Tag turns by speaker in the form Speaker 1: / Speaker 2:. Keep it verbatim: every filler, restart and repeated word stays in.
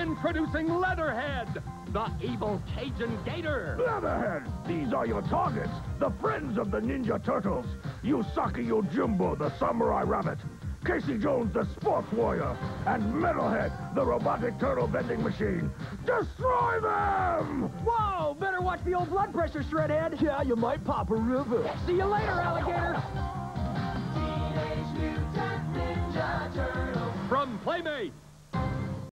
Speaker 1: Introducing Leatherhead, the evil Cajun gator.
Speaker 2: Leatherhead, these are your targets, the friends of the Ninja Turtles. Usagi Yojimbo, the samurai rabbit. Casey Jones, the sports warrior. And Metalhead, the robotic turtle vending machine. Destroy them!
Speaker 3: Whoa, better watch the old blood pressure, Shredhead. Yeah, you might pop a river. See you later, alligator.
Speaker 1: From Playmates.